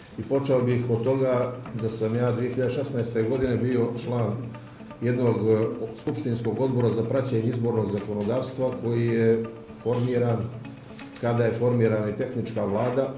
i počeo bih od toga da sam ja 2016. godine bio član jednog skupštinskog odbora za praćenje izbornog zakonodavstva koji je formiran kada je formirana i tehnička vlada.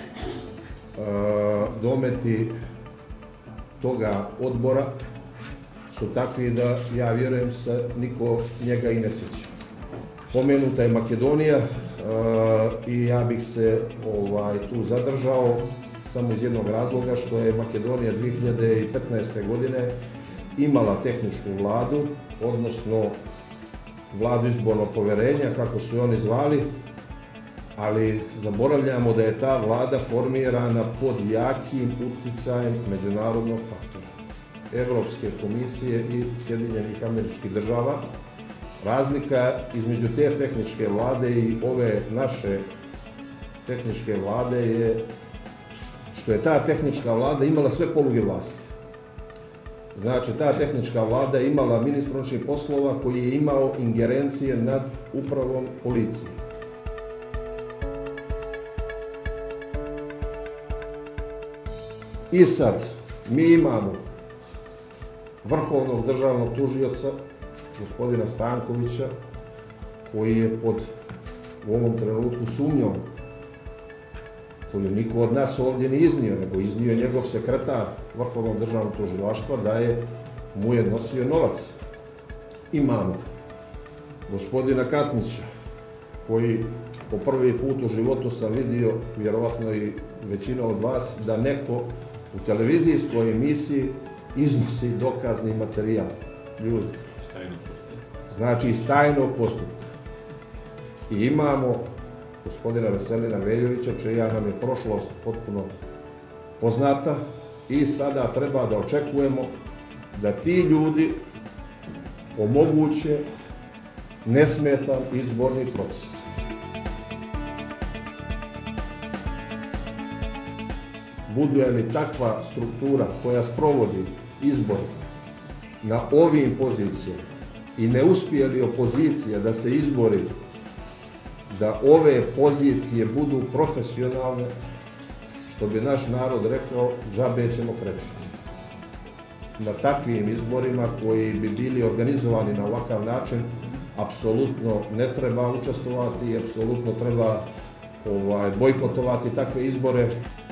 Dometi toga odbora su takvi da ja vjerujem se niko njega i ne sjeća. Pomenuta je Makedonija i ja bih se tu zadržao samo iz jednog razloga što je Makedonija 2015. godine imala tehničku vladu, odnosno vladu izbornog poverenja, kako su oni zvali, ali zaboravljamo da je ta vlada formirana pod jakim uticajem međunarodnog faktora, Evropske komisije i Sjedinjenih Američkih Država. Razlika između te tehničke vlade i ove naše tehničke vlade je što je ta tehnička vlada imala sve poluge vlasti. Znači, ta tehnička vlada je imala ministra unutrašnjih poslova koji je imao ingerencije nad upravom policije. I sad, mi imamo vrhovnog državnog tužioca, gospodina Stankovića, koji je pod u ovom trenutku sumnjom, koju niko od nas ovdje ne iznio, nego iznio je njegov sekretar Vrhovnog državnog tužilaštva da mu je nosio novac. Imamo gospodina Katnića, koji po prvi put u životu sam vidio, vjerovatno i većina od vas, da neko u televizijskoj emisiji iznosi dokazni materijal. Ljudi. Znači iz tajnog postupka. I imamo gospodina Veselina Veljovića, čija nam je prošlost potpuno poznata i sada treba da očekujemo da ti ljudi omoguće nesmetan izborni proces. Bude li takva struktura koja sprovodi izbor na ovim pozicijama i ne uspije li opozicija da se izbori da ove pozicije budu profesionalne, što bi naš narod rekao, džabe ćemo krečiti. Na takvim izborima koji bi bili organizovani na ovakav način, apsolutno ne treba učestvovati i apsolutno treba bojkotovati takve izbore.